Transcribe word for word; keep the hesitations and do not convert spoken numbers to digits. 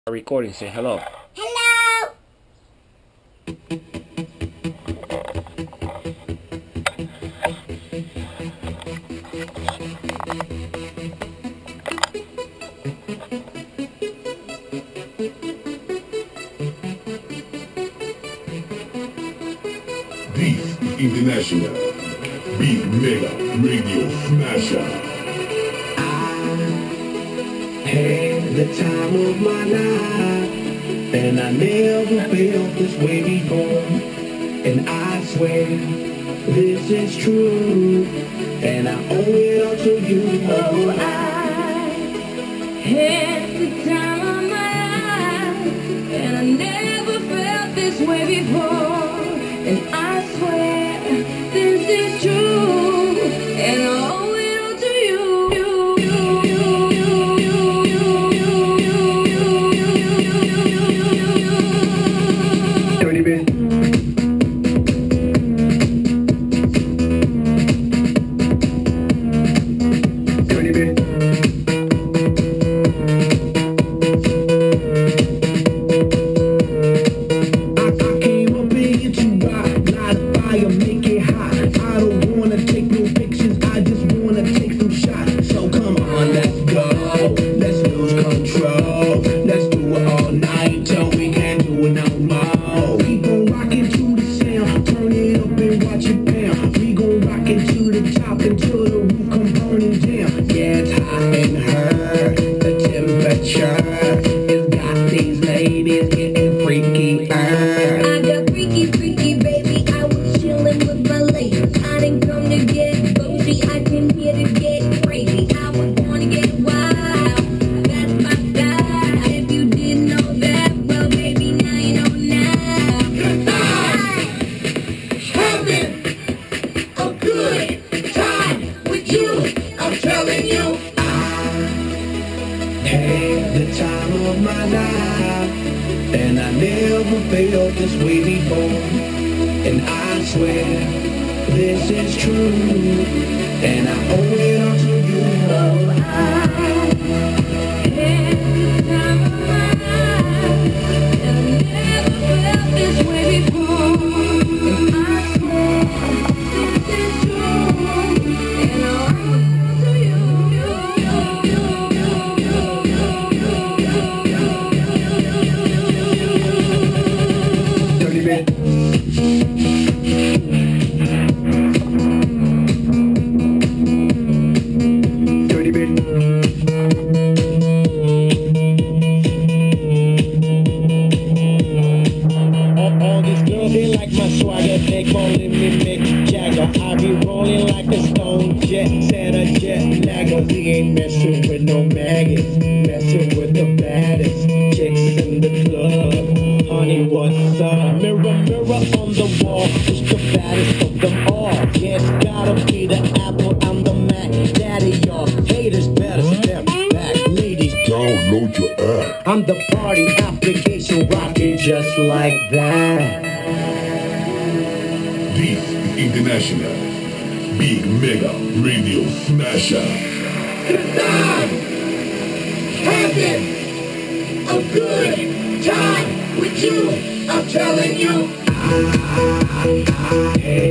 Recording, say hello. Hello! This International Big Mega Radio Smasher. Had the time of my life, and I never felt this way before. And I swear this is true, and I owe it all to you. Oh, I had the time of my life, and I never felt this way before. And I swear this is true, and I owe it all to you. Dirty bit. Dirty bit. I, I came up in to rock, light a fire, make it hot. I don't wanna take no pictures, I just wanna take some shots. So come on, let's go, let's lose control. Let's do it all night till we can't do it no more. We gon' rock into the sound, turn it up and watch it pound. We gon' rock into the top until the roof come burning down. Yeah, it's hot in her, the temperature has got these ladies getting freaky. I got freaky, freaky, baby. I was chillin' with my ladies. I didn't come to get bougie. I came here to get crazy. I was born to get wild. That's my style. If you didn't know that, well, baby, now you know now. Having a good time with you, I'm telling you. I had the time of my life, and I never felt this way before. And I swear this is true, and I owe it all to you. Oh, I had the time of my life, and I never felt this way before. And I swear this is true, and I owe it all to you. Dirty bit. Dirty bit. All, all these girls, they like my swagger, they calling me Mick Jagger. I be rolling like a stone jet, set a jet lagger. We ain't messing with no maggots, messing with the baddest chicks in the club. Honey, what's up? Mirror, mirror on the wall, who's the baddest of them all? Yeah, it's gotta be the Apple, I'm the Mac, daddy, y'all haters better step back. Ladies, Download your app. I'm the party application rocking just like that. This International Big Mega Radio Smasher. Having a good time with you, I'm telling you. I, I, I